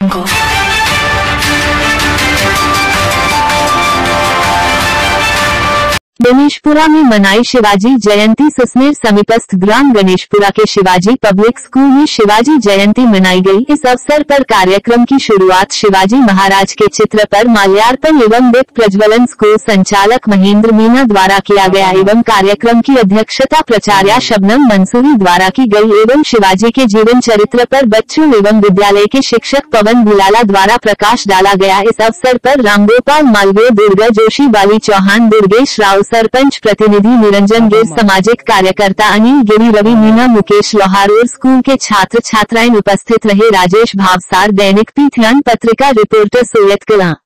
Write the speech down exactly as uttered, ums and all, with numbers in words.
Go. Ganeshpura में मनाई शिवाजी जयंती। सुसनेर समीपस्थ ग्राम गणेशपुरा के शिवाजी पब्लिक स्कूल में शिवाजी जयंती मनाई गई। इस अवसर पर कार्यक्रम की शुरुआत शिवाजी महाराज के चित्र पर माल्यार्पण एवं दीप प्रज्वलन स्कूल संचालक महेंद्र मीना द्वारा किया गया एवं कार्यक्रम की अध्यक्षता प्राचार्या शबनम मंसूरी द्वारा की गई एवं शिवाजी के जीवन चरित्र पर बच्चों एवं विद्यालय के शिक्षक पवन बुलाला द्वारा प्रकाश डाला गया। इस अवसर पर रामगोपाल मालवीय, दुर्गा जोशी, बाली चौहान, दुर्गेश राव, सरपंच प्रतिनिधि निरंजन गिर, सामाजिक कार्यकर्ता अनिल गिरी, रवि मीना, मुकेश लोहार और स्कूल के छात्र छात्राएं उपस्थित रहे। राजेश भावसार, दैनिक पीथियान पत्रिका रिपोर्टर, सोयत कला।